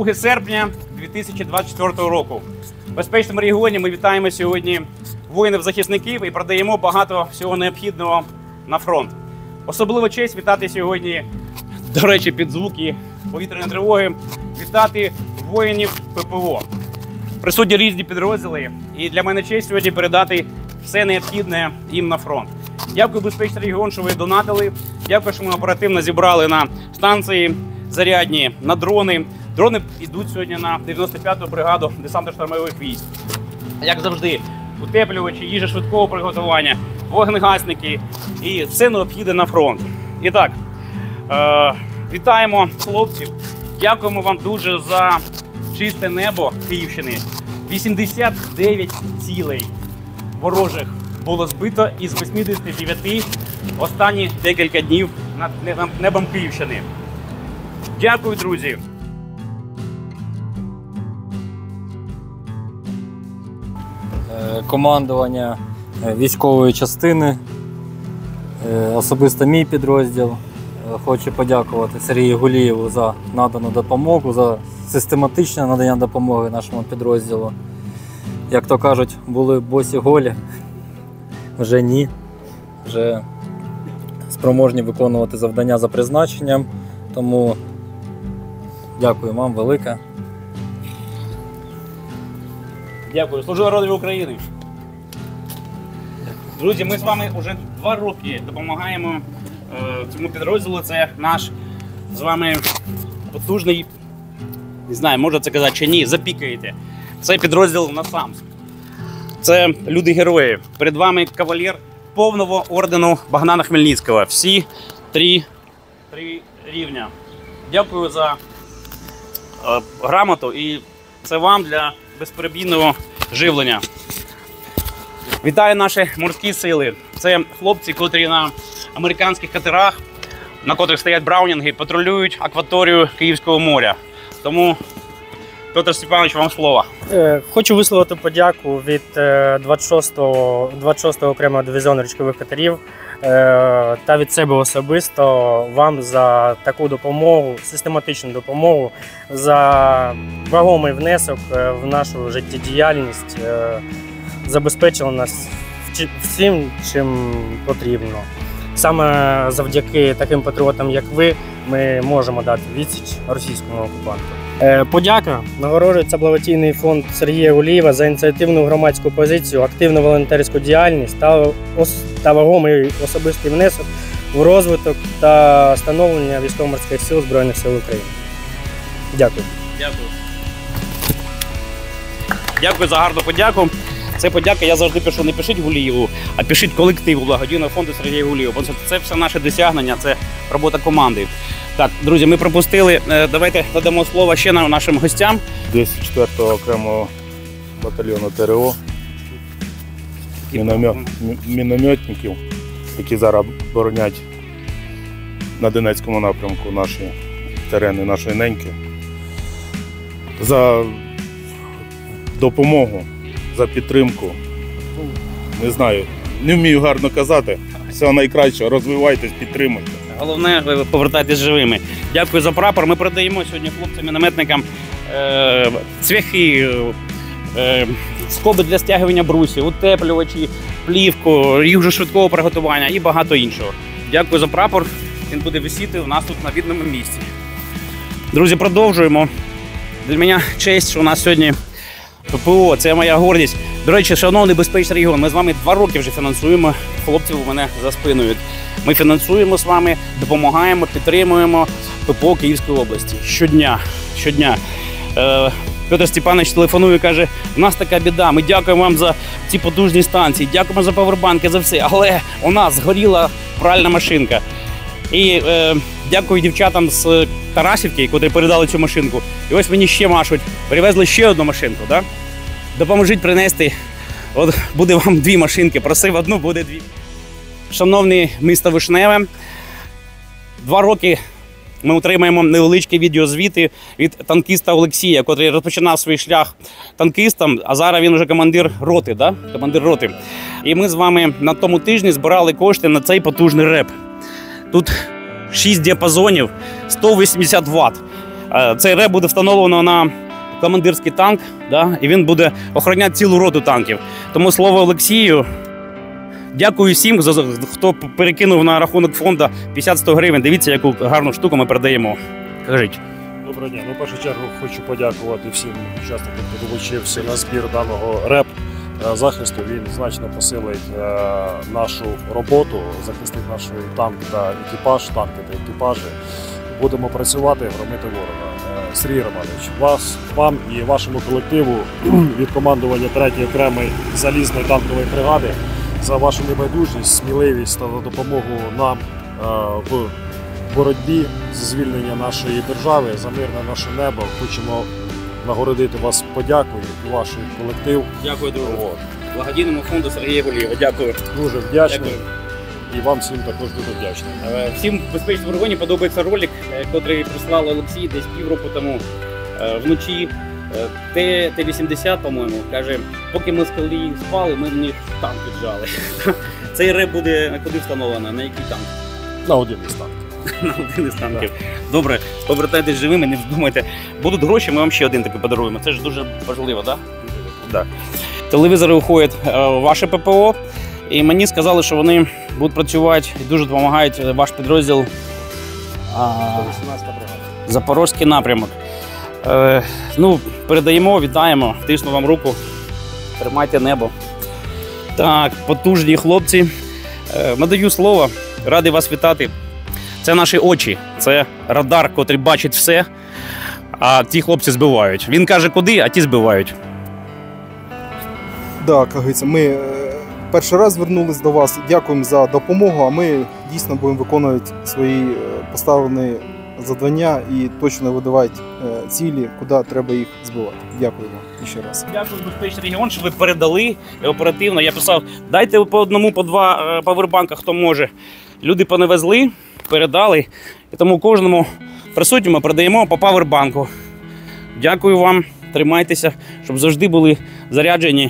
2 серпня 2024 року. В безпечному регіоні ми вітаємо сьогодні воїнів-захисників і продаємо багато всього необхідного на фронт. Особливо честь вітати сьогодні, до речі, під звуки повітряної тривоги, вітати воїнів ППО. Присутні різні підрозділи, і для мене честь сьогодні передати все необхідне їм на фронт. Дякую, безпечний регіон, що ви донатили. Дякую, що ми оперативно зібрали на станції зарядні, на дрони. Дрони йдуть сьогодні на 95-ту бригаду десантно-штурмових військ. Як завжди, утеплювачі, їжа швидкого приготування, вогнегасники і все необхідне на фронт. І так, вітаємо хлопців. Дякуємо вам дуже за чисте небо Київщини. 89 цілей ворожих було збито із 89 останні декілька днів над небом Київщини. Дякую, друзі! Командування військової частини, особисто мій підрозділ. Хочу подякувати Сергію Гулієву за надану допомогу, за систематичне надання допомоги нашому підрозділу. Як то кажуть, були босі голі, вже ні. Вже спроможні виконувати завдання за призначенням. Тому дякую вам велике. Дякую. Служу народові України. Друзі, ми з вами вже 2 роки допомагаємо цьому підрозділу. Це наш з вами потужний, не знаю, можна це казати чи ні, запікаєте. Це підрозділ НАСАМС. Це люди-герої. Перед вами кавалер повного ордену Богдана Хмельницького. Всі 3 рівня. Дякую за грамоту і це вам для безперебійного живлення. Вітаю наші морські сили. Це хлопці, котрі на американських катерах, на котрих стоять браунінги, патрулюють акваторію Київського моря. Тому, Петр Степанович, вам слово. Хочу висловити подяку від 26-го окремого дивізіону річкових катерів та від себе особисто вам за таку допомогу, систематичну допомогу, за вагомий внесок в нашу життєдіяльність, забезпечили нас всім, чим потрібно. Саме завдяки таким патріотам, як ви, ми можемо дати відсіч російському окупанту. Подяка нагороджується благодійний фонд Сергія Гулієва за ініціативну громадську позицію, активну волонтерську діяльність та вагомий особистий внесок в розвиток та становлення військово-морських сил Збройних сил України. Дякую. Дякую. Дякую за гарну подяку. Це подяка, я завжди пишу, не пишіть Гулієву, а пишіть колективу благодійного фонду Сергія Гулієва. Це все наше досягнення, це робота команди. Так, друзі, ми пропустили. Давайте надамо слово ще нашим гостям. 204-го окремого батальйону ТРО, мінометників, які зараз боронять на Донецькому напрямку наші терени, нашої неньки. За допомогу, за підтримку. Не знаю, не вмію гарно казати. Всього найкращого, розвивайтесь, підтримуйте. Головне, ви повертайтесь живими. Дякую за прапор. Ми продаємо сьогодні хлопцям-мінометникам цвяхи, скоби для стягування брусів, утеплювачі, плівку, їжу швидкого приготування і багато іншого. Дякую за прапор. Він буде висіти у нас тут на видному місці. Друзі, продовжуємо. Для мене честь, що у нас сьогодні ППО, це моя гордість. До речі, шановний безпечний регіон, ми з вами 2 роки вже фінансуємо хлопців у мене за спиною. Ми фінансуємо з вами, допомагаємо, підтримуємо ППО Київської області. Щодня. Петр Степанович телефонує і каже, у нас така біда, ми дякуємо вам за ці потужні станції, дякуємо за павербанки, за все, але у нас згоріла пральна машинка. І дякую дівчатам з Тарасівки, котрі передали цю машинку. І ось мені ще машуть, привезли ще одну машинку. Да? Допоможіть принести, от буде вам 2 машинки, просив одну, буде 2. Шановні місто Вишневе, 2 роки ми отримаємо невеличкі відеозвіти від танкіста Олексія, який розпочинав свій шлях танкістом, а зараз він вже командир роти. Да? Командир роти. І ми з вами на тому тижні збирали кошти на цей потужний реп. Тут 6 діапазонів, 180 Вт. Цей РЕБ буде встановлено на командирський танк, да, і він буде охороняти цілу роту танків. Тому слово Олексію. Дякую всім, хто перекинув на рахунок фонду 50-100 гривень. Дивіться, яку гарну штуку ми передаємо. Кажіть. Доброго дня. Ну, в першу чергу хочу подякувати всім учасникам, хто долучився на збір даного РЕП захисту. Він значно посилить нашу роботу, захистить наш танк та екіпаж, танки та екіпажі. Будемо працювати, громити ворога. Сергій Романович, вам і вашому колективу від командування 3-ї окремої залізної танкової бригади за вашу небайдужність, сміливість та допомогу нам в боротьбі за звільнення нашої держави, за мирне наше небо. Хочемо нагородити вас подякою і ваш колектив. Дякую, друже. Благодійному фонду Сергія Гулієва. Дякую. Дуже вдячний. Дякую. І вам всім також дуже вдячний. Всім в безпечному регіоні подобається ролик, який прислали Олексій десь півроку тому вночі. Т-80, по-моєму, каже, поки ми з колії спали, ми в них танк віджали. Цей РЕБ буде куди встановлено? На який танк? На один із танків. На один із танків. Добре, повертайтесь живими, не вздумайте. Будуть гроші, ми вам ще один такий подаруємо. Це ж дуже важливо, так? Да? Телевізори уходять в ваше ППО. І мені сказали, що вони будуть працювати і дуже допомагають ваш підрозділ Запорозький напрямок. Ну, передаємо, вітаємо, тисну вам руку, тримайте небо. Так, потужні хлопці. Надаю слово, радий вас вітати. Це наші очі, це радар, котрий бачить все, а ті хлопці збивають. Він каже куди, а ті збивають. Так, Кагиця, ми перший раз звернулись до вас. Дякуємо за допомогу, а ми дійсно будемо виконувати свої поставлені завдання і точно видавати цілі, куди треба їх збивати. Дякую вам ще раз. Дякую, безпечний регіон, що ви передали оперативно. Я писав, дайте по одному, по два павербанка, хто може. Люди поневезли, передали, і тому кожному присутньому передаємо по павербанку. Дякую вам, тримайтеся, щоб завжди були заряджені.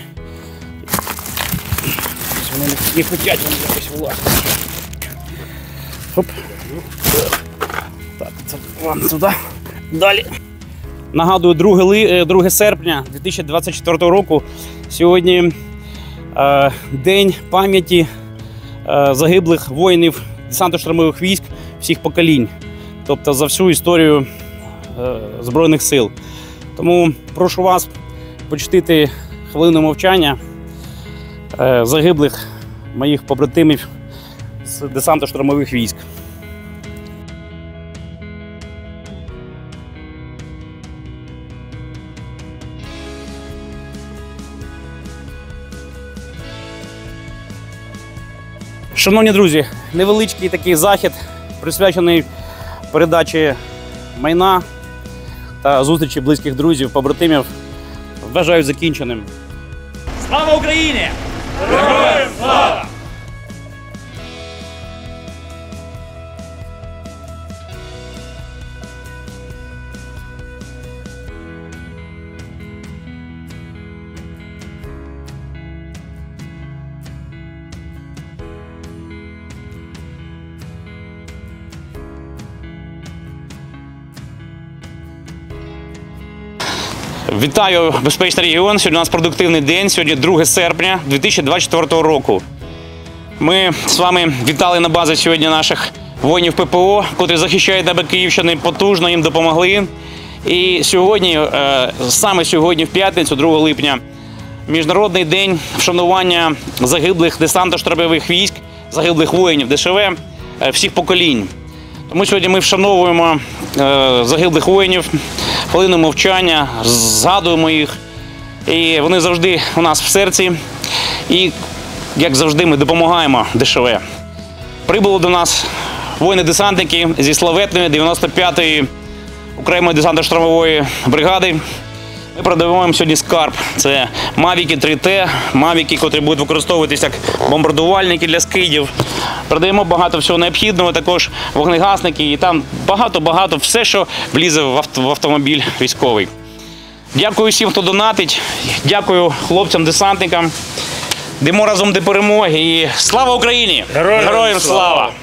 Вони не хочуть вам якось власти. Хоп. Так, це вам сюди. Далі. Нагадую, 2 серпня 2024 року. Сьогодні День пам'яті загиблих воїнів десантно-штурмових військ всіх поколінь. Тобто за всю історію Збройних сил. Тому прошу вас почтити хвилину мовчання загиблих моїх побратимів з десантно-штурмових військ. Шановні друзі, невеличкий такий захід, присвячений передачі майна та зустрічі близьких друзів, побратимів, вважаю закінченим. Слава Україні! Героям слава! Вітаю, безпечний регіон. Сьогодні у нас продуктивний день. Сьогодні 2 серпня 2024 року. Ми з вами вітали на базі сьогодні наших воїнів ППО, котрі захищають небо Київщини, потужно їм допомогли. І сьогодні, саме сьогодні, в п'ятницю, 2 липня, Міжнародний день вшанування загиблих десантно-штурмових військ, загиблих воїнів ДШВ всіх поколінь. Тому сьогодні ми вшановуємо загиблих воїнів, хвилину мовчання, згадуємо їх. І вони завжди у нас в серці. І, як завжди, ми допомагаємо ДШВ. Прибули до нас воїни-десантники зі славетної 95-ї окремої десантно-штурмової бригади. Ми продаємо сьогодні скарб. Це Мавіки 3Т, Мавіки, котрі будуть використовуватися як бомбардувальники для скидів. Продаємо багато всього необхідного, також вогнегасники і там багато-багато, все, що влізе в автомобіль військовий. Дякую всім, хто донатить, дякую хлопцям-десантникам. Йдемо разом до перемоги і слава Україні! Героям слава!